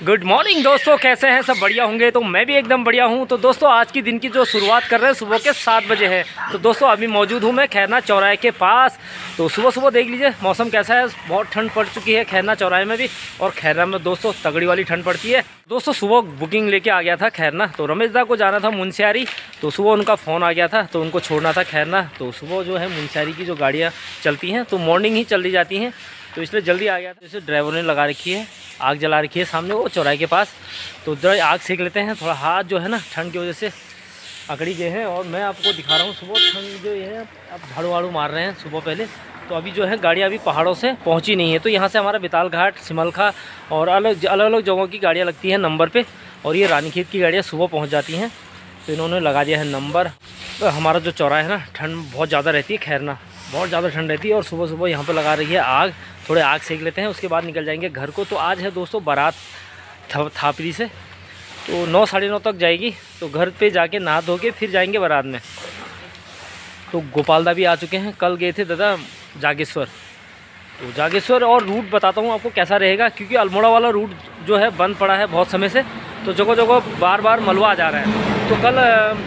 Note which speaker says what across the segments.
Speaker 1: Good morning दोस्तों, कैसे हैं सब? बढ़िया होंगे। तो मैं भी एकदम बढ़िया हूं। तो दोस्तों आज की दिन की जो शुरुआत कर रहे हैं सुबह के 7 बजे है। तो दोस्तों अभी मौजूद हूं मैं खैरना चौराहे के पास। तो सुबह सुबह देख लीजिए मौसम कैसा है। बहुत ठंड पड़ चुकी है खैरना चौराहे में भी, और खैरना में दोस्तों तगड़ी वाली ठंड पड़ती है। दोस्तों सुबह बुकिंग लेके आ गया था खैरना। तो रमेश दा को जाना था मुनस्यारी, तो सुबह उनका फ़ोन आ गया था तो उनको छोड़ना था खैरना। तो सुबह जो है मुनस्यारी की जो गाड़ियाँ चलती हैं तो मॉर्निंग ही चल दी जाती हैं, तो इसलिए जल्दी आ गया था। जैसे ड्राइवर ने लगा रखी है, आग जला रखी है सामने वो चौराहे के पास। तो उधर आग सेक लेते हैं। थोड़ा हाथ जो है ना ठंड की वजह से अकड़ी गए हैं। और मैं आपको दिखा रहा हूँ सुबह ठंड जो है, अब झाड़ू वाड़ू मार रहे हैं सुबह पहले। तो अभी जो है गाड़ियाँ अभी पहाड़ों से पहुँची नहीं है। तो यहाँ से हमारा बेताल घाट, सिमलखा और अलग अलग जगहों की गाड़ियाँ लगती हैं नंबर पे, और ये रानीखेत की गाड़ियाँ सुबह पहुँच जाती हैं। तो इन्होंने लगा दिया है नंबर। तो हमारा जो चौराहा है ना, ठंड बहुत ज़्यादा रहती है खैरना, बहुत ज़्यादा ठंड रहती है। और सुबह सुबह यहाँ पे लगा रही है आग, थोड़े आग सेक लेते हैं, उसके बाद निकल जाएंगे घर को। तो आज है दोस्तों बारात थापरी से, तो 9 साढ़े 9 तक जाएगी। तो घर पे जाके नहा धो के फिर जाएंगे बारात में। तो गोपाल दा भी आ चुके हैं, कल गए थे दादा जागेश्वर। तो जागेश्वर और रूट बताता हूँ आपको कैसा रहेगा, क्योंकि अल्मोड़ा वाला रूट जो है बंद पड़ा है बहुत समय से। तो जगह जगह बार बार मलबा आ जा रहा है। तो कल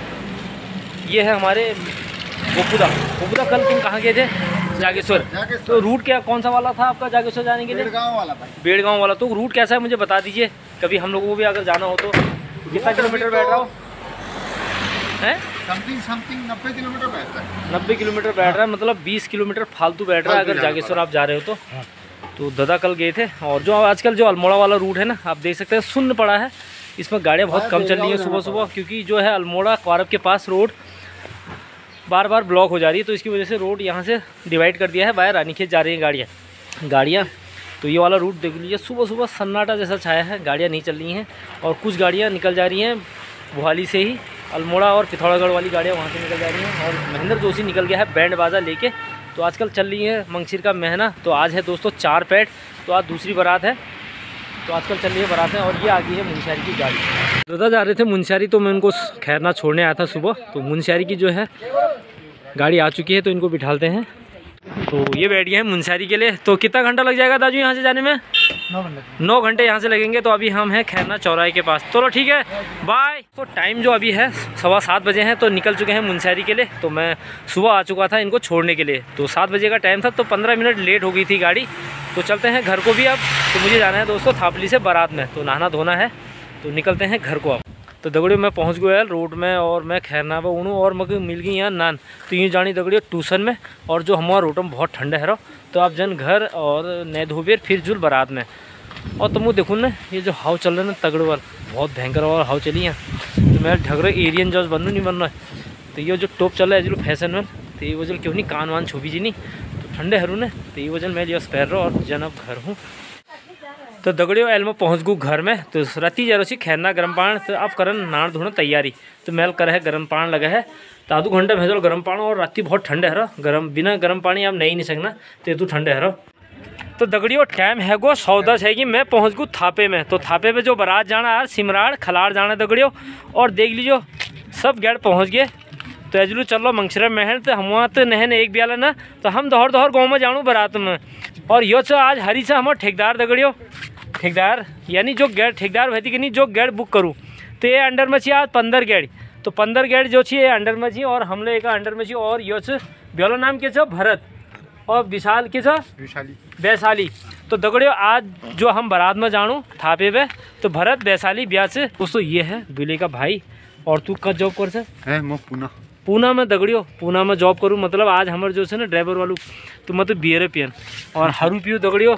Speaker 1: ये है हमारे गोपुदा कल तुम कहाँ गए थे? जागेश्वर। तो रूट क्या कौन सा वाला था आपका जागेश्वर जाने के लिए?
Speaker 2: बेड़गांव वाला भाई।
Speaker 1: बेड़गांव वाला। तो रूट कैसा है मुझे बता दीजिए, कभी हम लोगों को भी अगर जाना हो तो। कितना किलोमीटर बैठ रहा हो? है
Speaker 2: समथिंग 90 किलोमीटर बैठ रहा है।
Speaker 1: 90 किलोमीटर बैठ रहा है, मतलब 20 किलोमीटर फालतू बैठ रहा है अगर जागेश्वर आप जा रहे हो तो। तो दादा कल गए थे। और जो आजकल जो अल्मोड़ा वाला रूट है ना, आप देख सकते हैं शून्य पड़ा है। इसमें गाड़ियाँ बहुत कम चल रही हैं सुबह सुबह, क्योंकि जो है अल्मोड़ा क्वारब के पास रोड बार बार ब्लॉक हो जा रही है। तो इसकी वजह से रोड यहाँ से डिवाइड कर दिया है, बाहर रानीखेत जा रही हैं गाड़ियाँ। तो ये वाला रूट देख लीजिए, सुबह सुबह सन्नाटा जैसा छाया है, गाड़ियाँ नहीं चल रही हैं। और कुछ गाड़ियाँ निकल जा रही हैं भोहाली से ही, अल्मोड़ा और पिथौरागढ़ वाली गाड़ियाँ वहाँ से निकल जा रही हैं। और महेंद्र जोशी निकल गया है बैंड बाजा लेके। तो आजकल चल रही है मंगसिर का महीना। तो आज है दोस्तों 4 पैट, तो आज दूसरी बारात है। तो आजकल चल रही है बारात है। और ये आ गई है मुनस्यारी की गाड़ी। दादा जा रहे थे मुनस्यारी, तो मैं उनको खैरना छोड़ने आया था सुबह। तो मुनस्यारी की जो है गाड़ी आ चुकी है, तो इनको बिठालते हैं। तो ये बैठ गए हैं मुनस्यारी के लिए। तो कितना घंटा लग जाएगा दाजू यहाँ से जाने में? 9 घंटे यहाँ से लगेंगे। तो अभी हम हैं खैरना चौराहे के पास। चलो ठीक है, बाय। तो टाइम जो अभी है 7:15 बजे हैं, तो निकल चुके हैं मुनस्यारी के लिए। तो मैं सुबह आ चुका था इनको छोड़ने के लिए। तो 7 बजे का टाइम था, तो 15 मिनट लेट हो गई थी गाड़ी। तो चलते हैं घर को भी अब। तो मुझे जाना है दोस्तों थापली से बारात में, तो नहाना धोना है। तो निकलते हैं घर को अब। तो दगड़ियों मैं पहुंच गया रोड में, और मैं खैरना पे हूँ, और मुझे मिल गई यहाँ नान। तो यूँ जानी दगड़ियों ट्यूशन में। और जो हमारा रोड में बहुत ठंडा है, तो आप जन घर और नए धोबेर फिर जुल बारात में। और तुम देखो ना, ये जो हाव चल रहा है ना तगड़े वाल, बहुत भयंकर वाला हाव चली यहाँ। तो मेरा ढगरे एरियन जॉज बनू नहीं बन रहा है। तो ये जो टॉप चल रहा है जो फैशन में, तो ये वजह क्यों नहीं कान वान छुपी जी नहीं, तो ठंडे हरू ने। तो ये वजह मैं जस पैर रहा और जन अब घर हूँ। तो दगड़ियों एल में पहुँच गूँ घर में। तो राती जा रही खैरना गर्म पानी। तो अब करन नान धोना तैयारी। तो मैल कर है गर्म पानी लगा है, तो आधो घंटा भेजो गर्म पानी। और राती बहुत ठंडे है, गर्म बिना गर्म पानी आप नहीं सकना, तो ये तो ठंडे है। तो दगड़ियों टाइम है गो 10:10 है कि मैं पहुँच गूँ थापे में। तो थापे पे जो बारात जाना है सिमराड़ खलाड़ जाना दगड़ियों। और देख लीजिए सब गैर पहुँच गए। तो एजलू चलो मंगसिर महल। तो हम वहाँ तो नहन एक बियाला ना, तो हम दोहर गाँव में जानू बारात में। और यो तो आज हरी से हमारे ठेकेदार दगड़ियों, ठेकेदार यानी जो गैर ठेकेदार भती कि नहीं जो गैर बुक करूँ, तो ये अंडर में आज 15 गैड़। तो 15 गैड़ जो ये अंडर में और हम लोग एक अंडर में और यो ब्योलो नाम के भरत और विशाल के वैशाली। तो दगड़ियों आज जो हम बारात में जानू थापे पे, तो भरत वैशाली ब्याह से। दोस्तों ये है बिले का भाई। और तू कब जॉब कर से? पूना में दगड़ियों, पूना में जॉब करूँ। मतलब आज हमारे जो है ना ड्राइवर वालू, तो मतलब बियर पियन और हरू पियो दगड़ियों।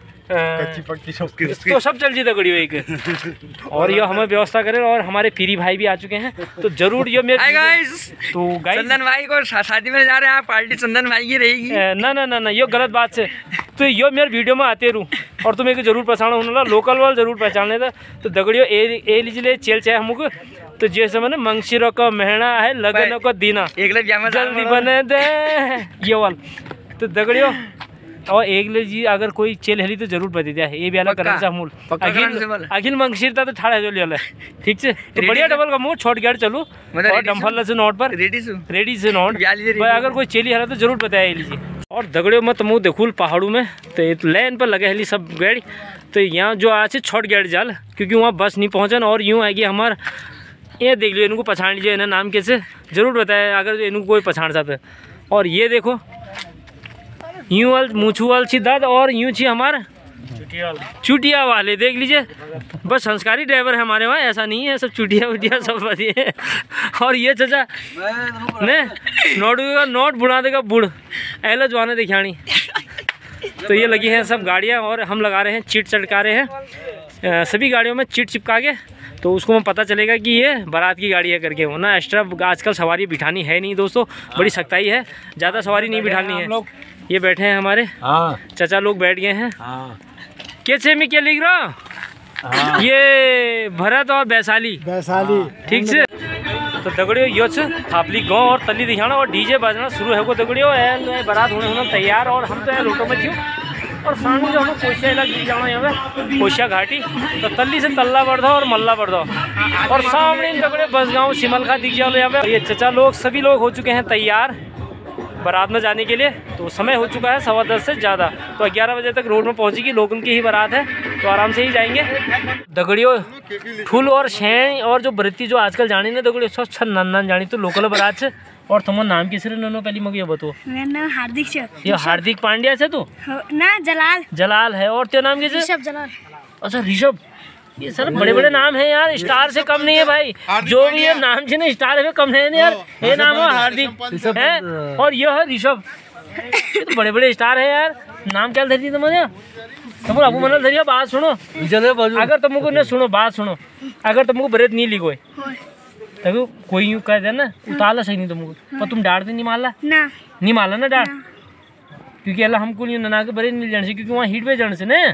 Speaker 1: तो सब चल जी दगड़ियों एक। और ये हमें व्यवस्था करें। और हमारे पीरी भाई भी आ चुके हैं, तो जरूर ये मेरे
Speaker 3: तो चंदन भाई को शादी में जा रहे हैं, पार्टी चंदन भाई की रहेगी।
Speaker 1: ना ये गलत बात से। तो यो मेरे वीडियो में आते रहूँ, और तुम्हें जरूर पहचाना होना, लोकल वाल जरूर पहचाने था। तो दगड़ियों ए लीजिए चेल चाहे हमको। तो जैसे मैंने मंगसिर का महीना है, लगन का दीना जल्दी बने दे ये वाल। तो दगड़ियों और एक ले जी अगर कोई चेल हेली तो जरूर बता दिया ये भी अलग करना चाहिए मूल अखिल मंगशीरता तो ठाड़ा जो लिया ठीक से तो बढ़िया डबल का मूल छोट गया चलो और डम्फल से नोट पर रेडी से नोट अगर कोई चेली हरा तो जरूर बताया लीजिए। और दगड़ियों मत मुँह देखूल पहाड़ों में तो लाइन पर लगे हेली सब गाड़ी तो यहाँ जो आज छोट गाड़ी जाल क्योंकि वहाँ बस नहीं पहुँचन और यूँ आएगी हमार ये देख लियो इनको पछाड़ लीजिए इन्हें नाम कैसे जरूर बताए अगर इनको कोई पछाड़ सकते। और ये देखो यूँ वाल मूछू वाल छी दाद और यूँ छी हमार चुटिया वाले देख लीजिए बस संस्कारी ड्राइवर है हमारे वहाँ ऐसा नहीं है सब चुटिया वुटिया सब बढ़िया। और ये चाचा ने नोट बुढ़ा देगा बुढ़ एलो जवाना दिखानी तो ये लगी हैं सब गाड़ियाँ और हम लगा रहे हैं चिट चटका रहे हैं सभी गाड़ियों में चिट चिपका के तो उसको हमें पता चलेगा कि ये बारात की गाड़ी है करके वो ना एक्स्ट्रा आजकल सवारी बिठानी है नहीं दोस्तों बड़ी सख्ताई है ज़्यादा सवारी नहीं बिठानी है। ये बैठे हैं हमारे चाचा लोग बैठ गए हैं कैसे में क्या लिख रहा ये भरत और वैशाली ठीक से तो दगड़ियों यो थापली गाँव और तली दिखाना और डीजे बजना शुरू है को दगड़ियों बारात होने तैयार और हम तो रोटो में क्यों और सामने जो हमें कोशिया इलाका जाना यहाँ पे कोशिया घाटी तो तल्ली से तल्ला बढ़ और मल्ला बढ़ और सामने इन दगड़े बस गाँव सिमलखा दिख जाओ यहाँ पे। ये चचा लोग सभी लोग हो चुके हैं तैयार बारात में जाने के लिए तो समय हो चुका है 10:15 से ज़्यादा तो 11 बजे तक रोड में पहुँचेगी लोगों की ही बारात है तो आराम से ही जाएंगे। दगड़ियों फूल और शेण और जो बरती जो आजकल जानी ना दगड़ियों सब छन नन जानी तो लोकल बारात से। और तुम्हारा नाम किस नो पहली मग ये बताओ।
Speaker 4: मेरा नाम हार्दिक से।
Speaker 1: ये हार्दिक पांड्या से तू
Speaker 4: ना
Speaker 1: जलाल है और तेरा नाम किस
Speaker 4: ऋषभ जलाल।
Speaker 1: अच्छा ऋषभ ये सर बड़े बड़े नाम है यार स्टार से कम नहीं है भाई जो भी ये नाम से ना स्टार है कम है यार ये नाम है हार्दिक है और ये है ऋषभ ये तो बड़े बड़े स्टार है यार नाम क्या धरी तुम्हारे तुम अबू मनल धरिया बात सुनो अगर तुमको न सुनो बात सुनो अगर तुमको बरेत नहीं लिखो तभी कोई यूँ कह दे ना उतारला सही नहीं तुमको पर तुम डांटते नहीं मारला ना डांट क्योंकि अल्लाह हमको नहीं नना के बड़े मिल जाने से क्योंकि वहाँ हीट पे जाने से ने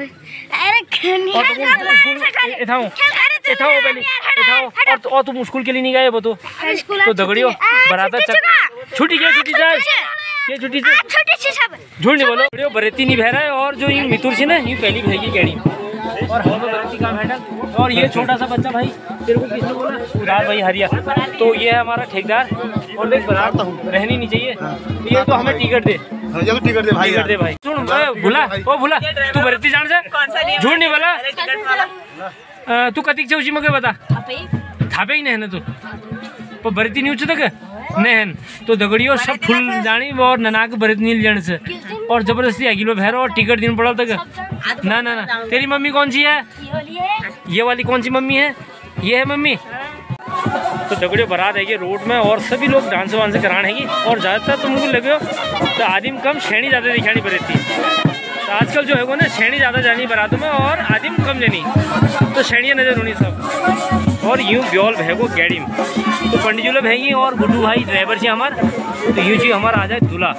Speaker 1: और तुम स्कूल के लिए नहीं गए बतो तो दगड़ियों बराता छुट्टी क्या छुट्टी जाए ये छुट्टी से झूठ नहीं बोलो दगड़ियों बरेती नहीं बह रहा है और जो ये मितुर से ना ये पहली बहेगी कैडी और हम बरेती का हैंडल और ये छोटा सा बच्चा भाई तेरे को किसने बोला उदार भाई हरिया तो ये है हमारा ठेकेदार और देख बारात रहनी नहीं चाहिए ये तो हमें टिकट दे टिकट दे भाई सुन भूला तू बरेती जान से झूठ नहीं बोला तू कतिक से उसी में बता थापे ही नहीं है ना तू बरेती नहीं उच्च तक नहीं तो दगड़ियों सब फुल जानी और ननाक बरेत नहीं जाने से और जबरदस्ती अगिलो भैर और टिकट दिन पड़ा तक ना तेरी मम्मी कौन सी है ये वाली कौन सी मम्मी है ये है मम्मी। तो दगड़ियों बारात है रोड में और सभी लोग डांस वांस कराने है और ज़्यादातर तुमको लगे तो आदिम कम शेणी ज़्यादा दिखानी पड़ती तो आजकल जो है वो ना शेणी ज़्यादा जानी बारातों में और आदिम कम जानी तो शेणियाँ नजर होनी सब और यूँ ब्योल भैगो गैडी में तो पंडित जी लोग भैगी और गुड्डू भाई ड्राइवर से हमारे तो यूँ चीज हमारा आ जाए दूल्हा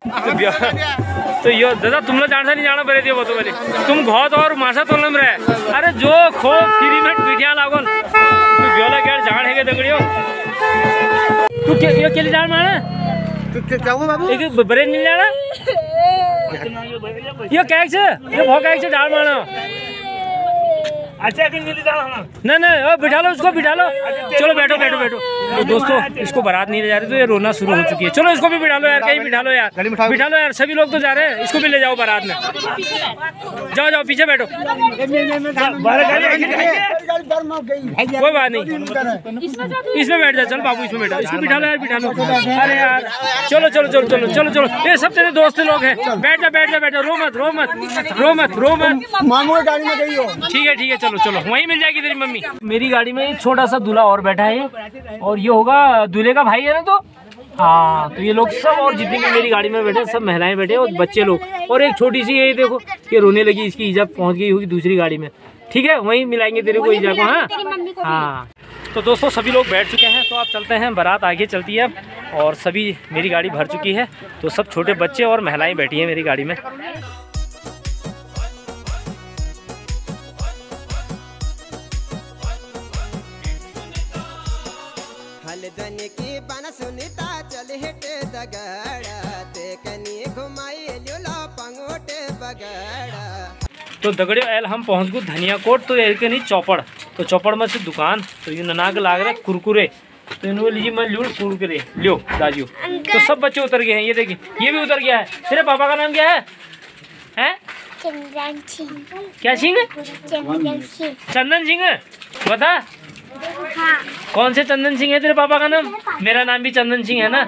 Speaker 1: तो यो दादा तुम लोग जानसा नहीं जाना पड़े थे वो तो पहले तुम घोत और मासा तो लम रहे अरे जो खो फ्री में पीठिया लागल तो ब्योला गैर जान है दगड़ियों तू ये के लिए जान माना
Speaker 2: क्या हुआ बाबू
Speaker 1: एक बरे नहीं जाना ये कैक से ये भौ कैक से जान माना अच्छा नहीं बिठा लो उसको बिठा लो चलो बैठो तो दोस्तों इसको बारात नहीं ले जा रहे तो ये रोना शुरू हो चुकी है चलो इसको भी बिठा लो यार कहीं बिठा लो यार सभी लोग तो जा रहे हैं इसको भी ले जाओ बारात में जाओ पीछे बैठो कोई बात नहीं इसमें बैठ जा चल बाबू इसमें बैठा इसको बिठा लो अरे यार चलो ये सब तेरे दोस्त लोग हैं बैठ जा रो मत
Speaker 2: मामू गाड़ी में गई हो
Speaker 1: ठीक है चलो वहीं मिल जाएगी तेरी मम्मी। मेरी गाड़ी में एक छोटा सा दूल्हा और बैठा है और ये होगा दूल्हे का भाई है ना तो हाँ तो ये लोग सब और जितने भी मेरी गाड़ी में बैठे सब महिलाएं बैठे और बच्चे लोग और एक छोटी सी ये देखो ये रोने लगी इसकी ईजा पहुंच गई होगी दूसरी गाड़ी में ठीक है वहीं मिलाएंगे तेरे को ईजा को हाँ तो दोस्तों सभी लोग बैठ चुके हैं तो आप चलते हैं बारात आगे चलती है अब और सभी मेरी गाड़ी भर चुकी है तो सब छोटे बच्चे और महिलाएं बैठी हैं मेरी गाड़ी में।
Speaker 5: हलदन की बन सुनीता चल हिट दगड़ा ते कनी घुमाई लो पंगो
Speaker 1: तो दगड़ियों एल हम पहुँच गए धनिया कोट। तो ये नहीं चौपड़, तो चौपड़ में से दुकान। तो ये ननाग लाग रहा है कुरकुरे। तो इन्होंने लीजिए मैं लूट कुरकुरे लियो दाजू। तो सब बच्चे उतर गए हैं, ये देखिए ये भी उतर गया है। तेरे पापा का नाम क्या है? हैं?
Speaker 4: चंदन सिंह।
Speaker 1: क्या सिंह?
Speaker 4: चंदन सिंह।
Speaker 1: चंदन सिंह बता।
Speaker 4: हाँ।
Speaker 1: कौन से चंदन सिंह है तेरे पापा का नाम? मेरा नाम भी चंदन सिंह है ना।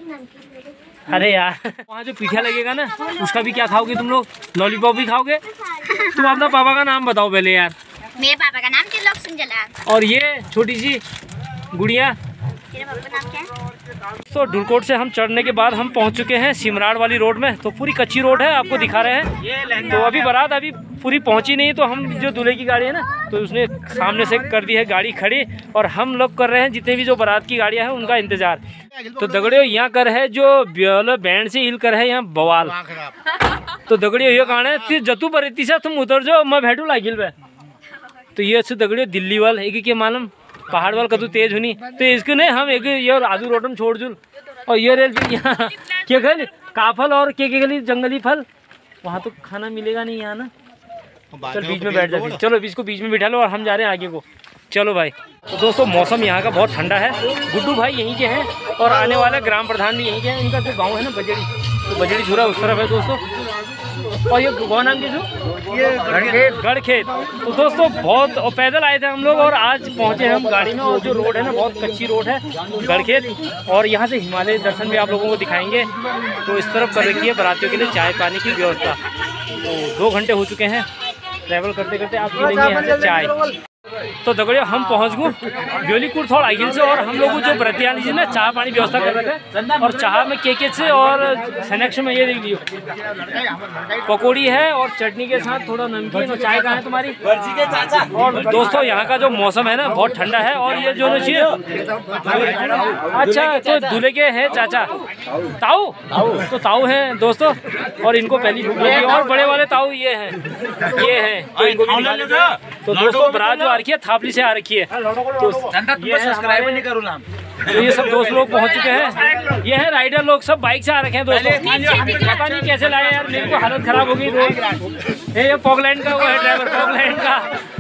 Speaker 1: अरे यार वहाँ जो पीठा लगेगा ना उसका भी क्या खाओगे तुम लोग? लॉलीपॉप भी खाओगे? तुम अपना पापा का नाम बताओ पहले यार।
Speaker 4: मेरे पापा का नाम त्रिलोक सिंह जलाल।
Speaker 1: और ये छोटी सी गुड़िया,
Speaker 4: तेरे पापा का नाम क्या है?
Speaker 1: तो डुलकोट से हम चढ़ने के बाद हम पहुंच चुके हैं सिमराड़ वाली रोड में। तो पूरी कच्ची रोड है, आपको दिखा रहे हैं। तो अभी बारात अभी पूरी पहुंची नहीं, तो हम जो दूल्हे की गाड़ी है ना तो उसने सामने से कर दी है गाड़ी खड़ी, और हम लोग कर रहे हैं जितने भी जो बारात की गाड़ियां हैं उनका इंतजार। तो दगड़ियों यहाँ कर है जो बैंड से हिल कर है यहाँ बवाल। तो दगड़ियों ये कहां है ती जतू पर इतनी सा तुम उतर जाओ मैं बैठू लागिल पे। तो ये अच्छे दगड़ियों दिल्ली वाल एक के मालूम पहाड़ वाल कदू तेज हुई। तो इसके नहीं हम एक ये और आदू रोड में छोड़ जुल। और ये रेल यहाँ क्या खल काफल और के गली जंगली फल, वहाँ तो खाना मिलेगा नहीं यहाँ ना। चल बीच में बैठ जाती, चलो इसको बीच में बिठा लो और हम जा रहे हैं आगे को। चलो भाई। तो दोस्तों मौसम यहाँ का बहुत ठंडा है। गुड्डू भाई यहीं के हैं और आने वाले ग्राम प्रधान भी यहीं के हैं। इनका जो गाँव है ना बजड़ी, तो बजड़ी झूरा उस तरफ है दोस्तों। और ये गाँव नाम के जो ये गढ़खेत। तो दोस्तों बहुत पैदल आए थे हम लोग और आज पहुँचे हम गाड़ी में। और जो रोड है ना बहुत कच्ची रोड है गढ़खेत। और यहाँ से हिमालय दर्शन भी आप लोगों को दिखाएंगे। तो इस तरफ कर रखी है बारातियों के लिए चाय पानी की व्यवस्था। तो 2 घंटे हो चुके हैं ट्रैवल करते करते। आप पी लेंगे यहाँ से चाय। तो दगड़ियों हम पहुँच गए ब्योलीपुर थोड़ा आगिल से। और हम लोग जो व्रतियाली जी ना चाय पानी व्यवस्था कर रहे थे। और चाह में केके से और स्नैक्स में ये देख लियो पकौड़ी है और चटनी के साथ थोड़ा नमकीन। और चाय कहाँ है तुम्हारी? और दोस्तों यहाँ का जो मौसम है ना बहुत ठंडा है। और ये जो अच्छा तो दूल्हे के हैं चाचा ताऊ, तो ताऊ हैं दोस्तों। और इनको पहली भूख लगी। और बड़े वाले ताऊ ये हैं तो दोस्तों बारात जो आ रखी है थापली से आ रखी है। तो ये सब दोस्त लोग पहुंच चुके हैं। ये है राइडर लोग सब बाइक से आ रखे हैं दोस्तों। पता नहीं कैसे लाए यार, मेरे को हालत खराब हो गई रोड। ये पॉकलैंड का वो है ड्राइवर पॉकलैंड का।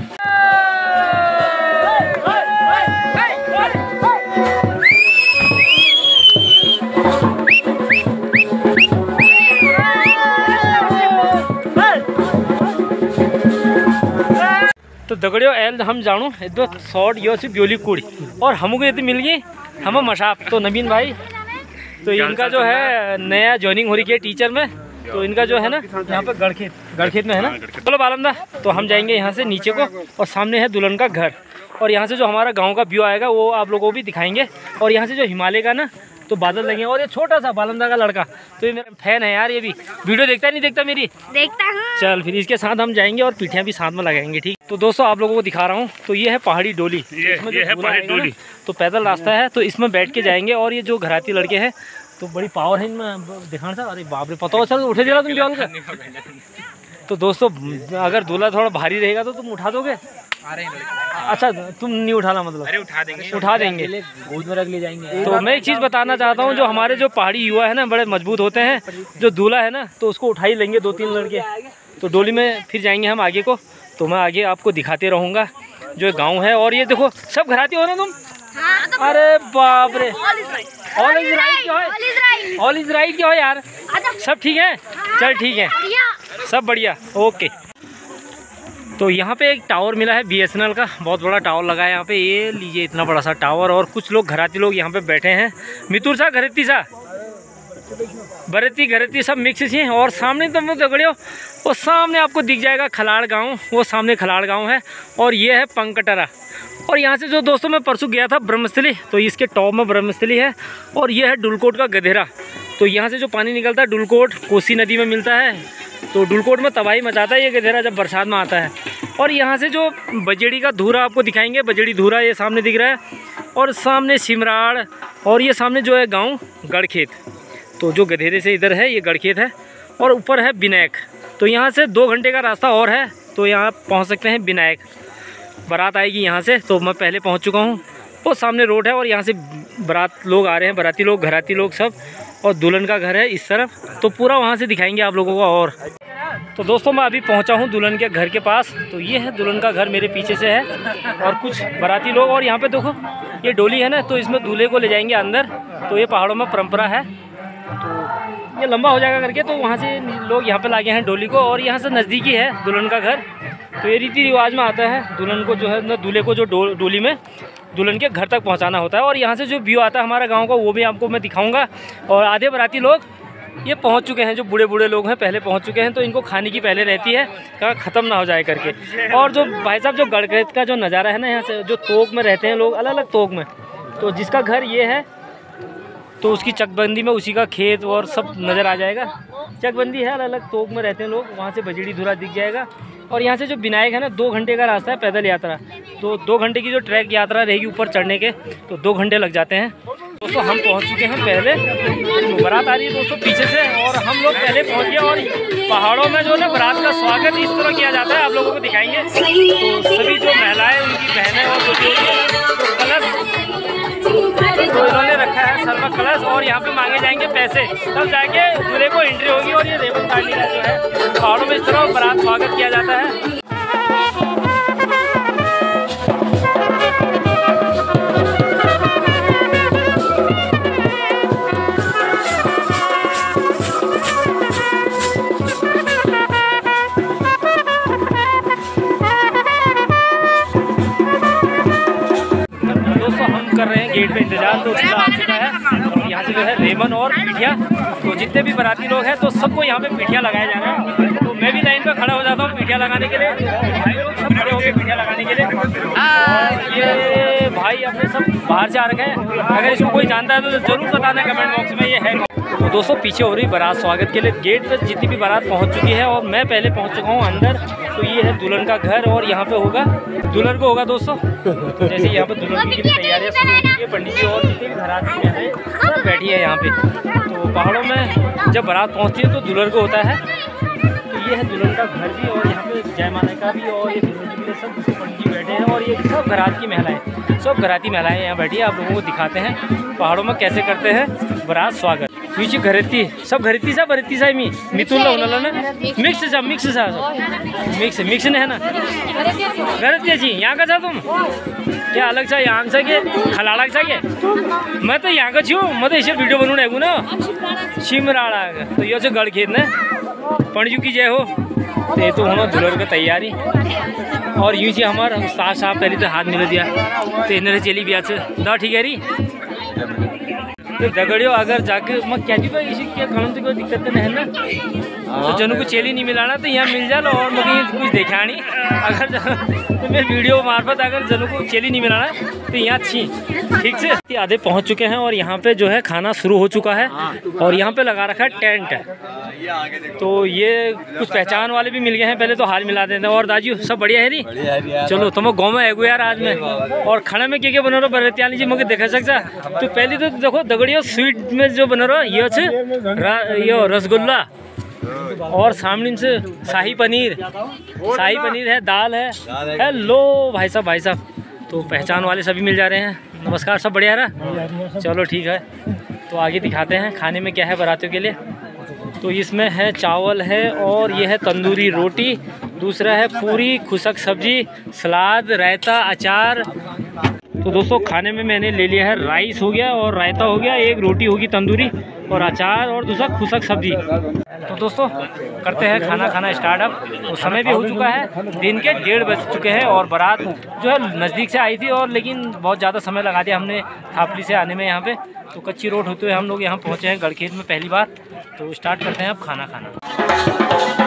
Speaker 1: तो दगड़ियों एल हम जानू इधर शॉर्ट यो सी ब्योली कुड़ी और हमको यदि मिल गई हम मशाप। तो नवीन भाई तो इनका जो है नया ज्वाइनिंग हो रही है टीचर में। तो इनका जो है ना यहाँ पे गढ़खेत में है ना। चलो बालमदा तो हम जाएंगे यहाँ से नीचे को। और सामने है दुल्हन का घर। और यहाँ से जो हमारा गाँव का व्यू आएगा वो आप लोगों को भी दिखाएंगे। और यहाँ से जो हिमालय का ना तो बादल लगे। और ये छोटा सा बालमदा का लड़का तो ये मेरा फैन है यार। ये भी वीडियो देखता नहीं देखता मेरी?
Speaker 4: देखता हूँ।
Speaker 1: चल फिर इसके साथ हम जाएंगे और पीठियाँ भी साथ में लगाएंगे। ठीक तो दोस्तों आप लोगों को दिखा रहा हूँ। तो ये है पहाड़ी डोली।
Speaker 6: ये है पहाड़ी डोली।
Speaker 1: तो पैदल रास्ता है तो इसमें बैठ के जाएंगे। और ये जो घराती लड़के हैं तो बड़ी पावर है इनमें दिखाना था। अरे बाप रे पता हो सर उठे दिला तुम जॉल का। तो दोस्तों अगर दूल्हा थोड़ा भारी रहेगा तो तुम उठा दोगे? अच्छा तुम नहीं उठाना मतलब?
Speaker 6: अरे
Speaker 1: उठा देंगे गोद में रख ले जाएंगे। तो मैं एक चीज़ बताना चाहता हूँ जो हमारे जो पहाड़ी युवा है ना बड़े मजबूत होते हैं। जो दूल्हा है ना तो उसको उठा ही लेंगे 2-3 लड़के। तो डोली में फिर जाएंगे हम आगे को। तो मैं आगे आपको दिखाते रहूँगा जो गाँव है। और ये देखो सब घराती हो ना तुम? अरे बाप रे ऑल इज राइट क्या है? ऑल इज राइट क्या है यार? सब ठीक है? चल ठीक है सब बढ़िया ओके। तो यहाँ पे एक टावर मिला है BSNL का। बहुत बड़ा टावर लगा है यहाँ पे। ये लीजिए इतना बड़ा सा टावर। और कुछ लोग घराती लोग यहाँ पे बैठे हैं। मितुर सा घरेती सा बरेती सब मिक्स हैं। और सामने तो मैं दगड़ियों वो सामने आपको दिख जाएगा खलाड़ गांव। वो सामने खलाड़ गांव है। और ये है पंकटरा। और यहाँ से जो दोस्तों मैं परसों गया था ब्रह्मस्थली तो इसके टॉप में ब्रह्मस्थली है। और ये है डुलकोट का गधेरा। तो यहाँ से जो पानी निकलता है डुलकोट कोसी नदी में मिलता है। तो डुलकोट में तबाही मचाता है ये गधेरा जब बरसात में आता है। और यहाँ से जो बजेड़ी का धूरा आपको दिखाएंगे, बजेड़ी धूरा ये सामने दिख रहा है। और सामने सिमराड़ और ये सामने जो है गांव गढ़खेत। तो जो गधेरे से इधर है ये गढ़खेत है। और ऊपर है विनायक। तो यहाँ से 2 घंटे का रास्ता और है। तो यहाँ पहुँच सकते हैं विनायक। बारात आएगी यहाँ से। तो मैं पहले पहुँच चुका हूँ। वो सामने रोड है और यहाँ से बारात लोग आ रहे हैं, बाराती लोग घराती लोग सब। और दुल्हन का घर है इस तरफ। तो पूरा वहाँ से दिखाएंगे आप लोगों को। और तो दोस्तों मैं अभी पहुंचा हूं दुल्हन के घर के पास। तो ये है दुल्हन का घर, मेरे पीछे से है और कुछ बाराती लोग। और यहाँ पे देखो ये डोली है ना, तो इसमें दूल्हे को ले जाएंगे अंदर। तो ये पहाड़ों में परंपरा है, तो ये लंबा हो जाएगा करके तो वहाँ से लोग यहाँ पे लागे हैं डोली को। और यहाँ से नज़दीकी है दुल्हन का घर। तो ये रीति रिवाज में आता है दुल्हन को जो है ना, दूल्हे को जो डोली में दुल्हन के घर तक पहुँचाना होता है। और यहाँ से जो व्यू आता है हमारा गाँव का, वो भी आपको मैं दिखाऊँगा। और आधे बाराती लोग ये पहुंच चुके हैं, जो बूढ़े बूढ़े लोग हैं पहले पहुंच चुके हैं। तो इनको खाने की पहले रहती है कहाँ ख़त्म ना हो जाए करके। और जो भाई साहब जो गढ़खेत का जो नज़ारा है ना, यहाँ से जो तोक में रहते हैं लोग, अलग अलग तोक में, तो जिसका घर ये है तो उसकी चकबंदी में उसी का खेत और सब नज़र आ जाएगा। चकबंदी है, अलग अलग तोक में रहते हैं लोग, वहाँ से बजड़ी धुरा दिख जाएगा। और यहाँ से जो विनायक है ना, 2 घंटे का रास्ता है पैदल यात्रा। तो 2 घंटे की जो ट्रैक यात्रा रहेगी ऊपर चढ़ने के, तो 2 घंटे लग जाते हैं। दोस्तों हम पहुँच चुके हैं पहले, तो बारात आ रही है दोस्तों पीछे से और हम लोग पहले पहुँच गए। और पहाड़ों में जो है बारात का स्वागत इस तरह किया जाता है, आप लोगों को दिखाएंगे। तो सभी जो महिलाएँ, उनकी बहनें और जो कलश तो इन्होंने रखा है सर में कलश, और यहाँ पे मांगे जाएंगे पैसे, तब जाके दूल्हे को एंट्री होगी। और ये रेवन काटने का जो है पहाड़ों में इस तरह बारात स्वागत किया जाता है। कर रहे हैं गेट पे इंतजार, तो चला आ चुका है। और यहाँ से जो है रेमन और पीठिया, तो जितने भी बाराती लोग हैं तो सबको यहाँ पे पीठिया लगाया जा रहा है। तो मैं भी लाइन पे खड़ा हो जाता हूँ पीठिया लगाने के लिए। भाई लोग सब खड़े हो गए पीठिया लगाने के लिए। और ये भाई अपने सब बाहर से आ रखे हैं, अगर इसको कोई जानता है तो ज़रूर बताना कमेंट बॉक्स में ये है। तो दोस्तों पीछे हो रही बारात स्वागत के लिए, गेट पर जितनी भी बारात पहुँच चुकी है और मैं पहले पहुँच चुका हूँ अंदर। तो ये है दुल्हन का घर और यहाँ पे होगा दुल्हन को होगा दोस्तों। तो जैसे यहाँ पे दुल्हन की तैयारियाँ शुरू हो चुकी है, पंडित जी और जितने भी बाराती हैं सब बैठी है यहाँ पे। तो पहाड़ों में जब बारात पहुँचती है तो दुल्हन को होता है। तो ये है दुल्हन का घर भी, और यहाँ पे जयमाला का भी, और ये दुल्हन जी के लिए सब पंडित जी बैठे हैं। और ये सब बारात की महिलाएँ, सब घराती महिलाएँ यहाँ बैठी है। आप लोगों को दिखाते हैं पहाड़ों में कैसे करते हैं बारात स्वागत। पीछे घरेती सब घरेती सा बरेती सा मितुल्ला होना ना मिक्स सा मिक्स ने है ना घरेती जी। यहाँ का था तुम क्या अलग सा यहाँ से के खलाड़ा सा के? मैं तो यहाँ का छू, मैं तो इसे वीडियो बनू ना ना शिमराड़ा। तो ये से गढ़ खेत ने पंडित की जय हो। तो ये तो होना दुल्हन की तैयारी। और यूँ जी हमारे उस्ताद साहब पहले तो हाथ मिला दिया, तो इन्हें चली भी आज ना ठीक है री। तो दगड़ियों अगर जाके मैं क्या जी भाई इसी क्या काम से कोई दिक्कत नहीं है ना, तो जनू को चेली नहीं मिलाना तो यहाँ मिल जाए। और मुझे कुछ देखा नहीं, अगर तो मेरे वीडियो मार्फत अगर जनू को चेली नहीं मिलाना तो यहाँ अच्छी ठीक से। आधे पहुँच चुके हैं और यहाँ पे जो है खाना शुरू हो चुका है। और यहाँ पे लगा रखा है टेंट। तो ये कुछ पहचान वाले भी मिल गए हैं, पहले तो हाल मिला देते हैं। और दाजू सब बढ़िया है नी? चलो तुम गाँव में आएगो यार आज में। और खाने में क्या बना रहा बरतिया जी मुझे देखा सकता। तो पहले तो देखो दगड़ियों स्वीट में जो बना रहा ये रसगुल्ला, और सामने से शाही पनीर है, दाल है। हेलो भाई साहब तो पहचान वाले सभी मिल जा रहे हैं। नमस्कार, सब बढ़िया है ना? चलो ठीक है, तो आगे दिखाते हैं खाने में क्या है बारातियों के लिए। तो इसमें है चावल है, और ये है तंदूरी रोटी, दूसरा है पूरी, खुशक सब्जी, सलाद, रायता, अचार। तो दोस्तों खाने में मैंने ले लिया है राइस हो गया और रायता हो गया, एक रोटी होगी तंदूरी और अचार, और दूसरा खुशक सब्जी। तो दोस्तों करते हैं खाना स्टार्ट अब। तो समय भी हो चुका है, दिन के 1:30 बज चुके हैं। और बारात जो है नज़दीक से आई थी, और लेकिन बहुत ज़्यादा समय लगा दिया हमने थापली से आने में यहाँ पे। तो कच्ची रोड होते हुए हम लोग यहाँ पहुँचे हैं गढ़खेत में पहली बार। तो स्टार्ट करते हैं अब खाना।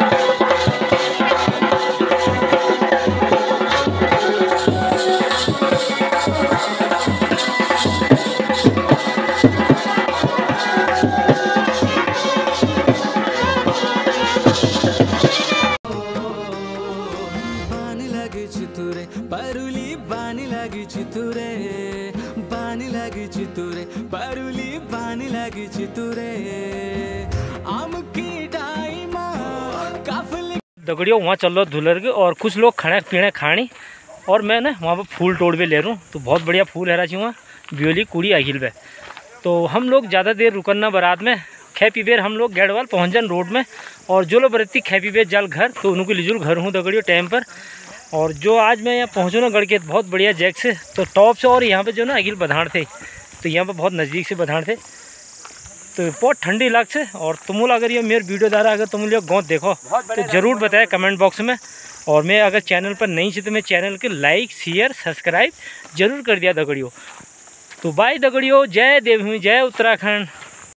Speaker 1: दगड़ियों वहाँ चल रहा दुल्हन के, और कुछ लोग खाने पीने खानी, और मैं ना वहाँ पर फूल तोड़ पे ले रहा हूँ। तो बहुत बढ़िया फूल है राजी वहाँ ब्योली कुड़ी अखिल पे। तो हम लोग ज़्यादा देर रुकना बारात में, खेपी बेर हम लोग गेड़वाल पहुँचन रोड में, और जो लोग बरती खेपी बेर जल घर तो उनको लिजुल घर हूँ दगड़ियों टाइम पर। और जो आज मैं यहाँ पहुँचूँ ना गढ़ के बहुत बढ़िया जैक से, तो टॉप से, और यहाँ पे जो ना अगिल बधाड़ थे, तो यहाँ पे बहुत नज़दीक से बधाड़ थे, तो बहुत ठंडी इलाक से। और तुम अगर ये मेरे वीडियो द्वारा अगर तुम लोग गाँव देखो तो ज़रूर बताए कमेंट बॉक्स में। और मैं अगर चैनल पर नहीं थी तो मैं चैनल के लाइक शेयर सब्सक्राइब जरूर कर दिया दगड़ियों। तो बाय दगड़ियों, जय देवभूमि, जय उत्तराखंड।